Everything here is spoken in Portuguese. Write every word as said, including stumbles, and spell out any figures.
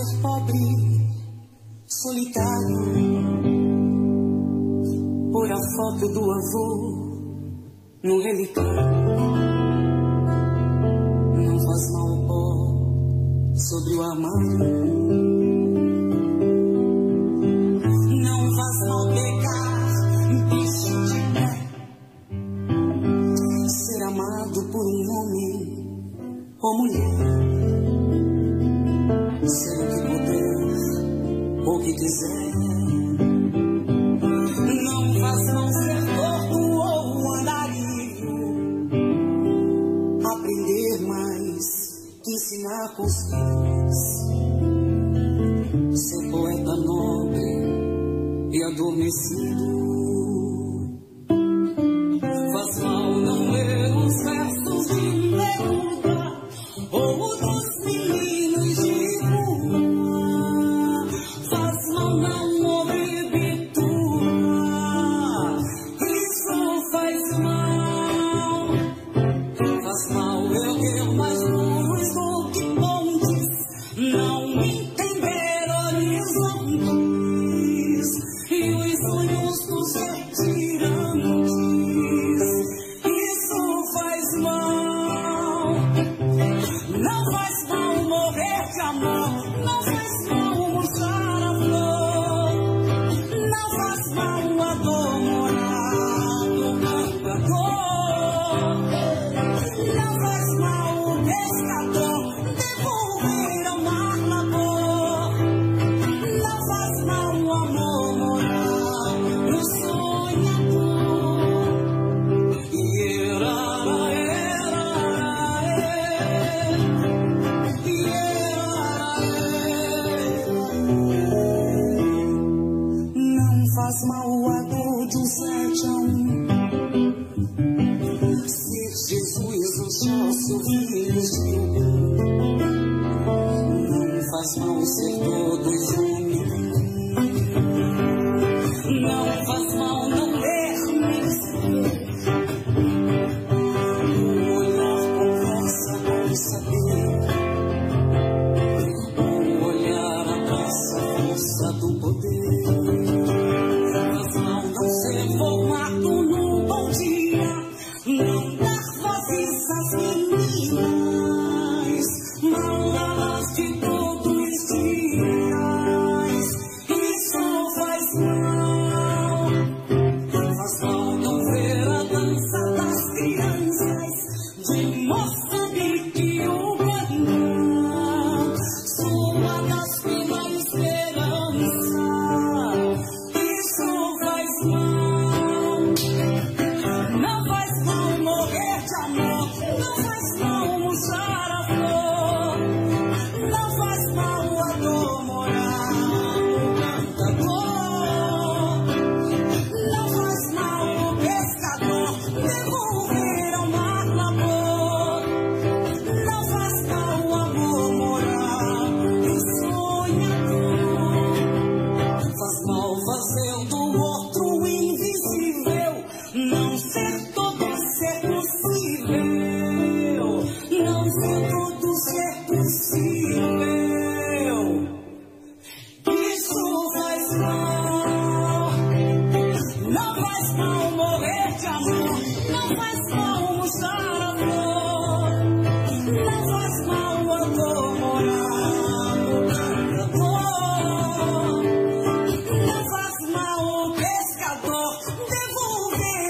ser pobre, solitário, pôr a foto do avô no relicário. Não faz mal o pó sobre o armário. Não faz mal pegar bicho de pé, ser amado por um homem ou mulher, ser o que puder ou que quiser. Não faz mal ser torto ou andarilho, aprender mais que ensinar com os filhos, ser poeta nobre e adormecido. Faz mal não ler os versos de Neruda ou dos meninos de rua. Faz mal não ouvir bitura, isso faz mal. Faz mal erguer mais muros do que pontes, não entender horizontes e os sonhos dos retirantes. Isso faz mal. Não faz mal morrer de amor, não faz mal murchar a flor, não faz mal a dor morar no cantador, não faz mal o pescador devolver ao mar na dor, não faz mal o amor morar no sonhador. Era, era, não faz mal a dor de um sete a um, ser Jesus ou só sorrir de um. Não faz mal ser todos um. Não faz mal não ler nem saber. O olhar conversa com saber. O olhar abraça a força do poder. Faz mal não ser formado num bom dia, não dar vozes às meninas, maladas de todos os dias. Isso faz mal. Faz mal não ver a dança das crianças de Moçambique e Uganda, suadas pela esperança. Isso faz mal. Não faz mal morrer de amor, não faz mal murchar a flor, não faz mal a dor morar no cantador, não faz mal o pescador devolver ao mar na dor, não faz mal o amor morar no sonhador. Faz mal fazer do outro invisível, não ser todo ser possível, não ser todo ser possível. Isso faz mal. Não faz mal morrer de amor, não faz mal murchar a flor, não faz mal a dor morar no cantador, não faz mal o pescador devolver